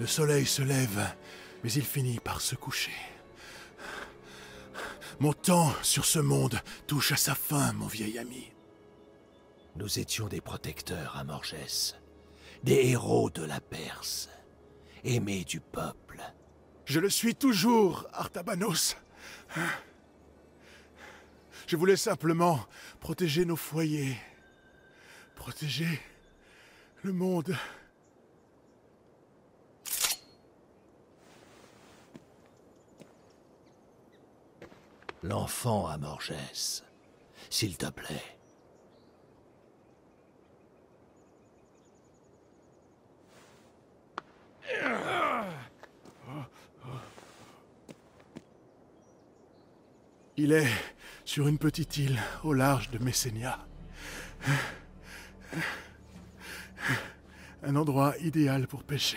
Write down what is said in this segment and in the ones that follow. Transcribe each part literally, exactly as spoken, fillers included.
Le soleil se lève, mais il finit par se coucher. Mon temps sur ce monde touche à sa fin, mon vieil ami. Nous étions des protecteurs à Morgès, des héros de la Perse, aimés du peuple. Je le suis toujours, Artabanos. Je voulais simplement protéger nos foyers, protéger le monde. L'enfant à Morgès, s'il te plaît. Il est sur une petite île au large de Messénia. Un endroit idéal pour pêcher.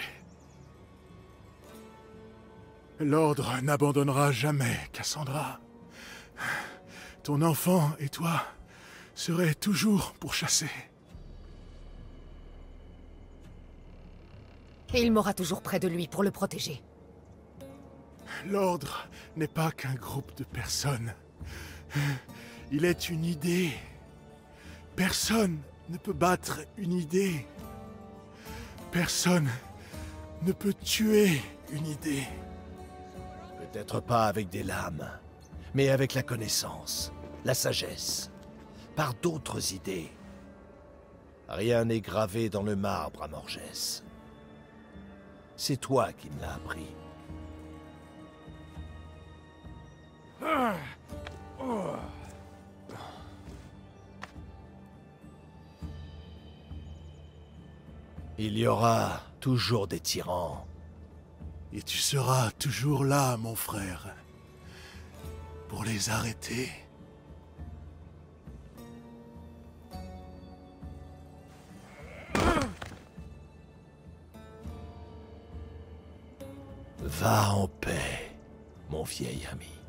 L'Ordre n'abandonnera jamais Cassandra. Ton enfant et toi serez toujours pourchassés. Et il m'aura toujours près de lui pour le protéger. L'Ordre n'est pas qu'un groupe de personnes. Il est une idée. Personne ne peut battre une idée. Personne ne peut tuer une idée. Peut-être pas avec des lames, mais avec la connaissance, la sagesse, par d'autres idées. Rien n'est gravé dans le marbre à Morgès. C'est toi qui me l'as appris. Il y aura toujours des tyrans. Et tu seras toujours là, mon frère, pour les arrêter. Va en paix, mon vieil ami.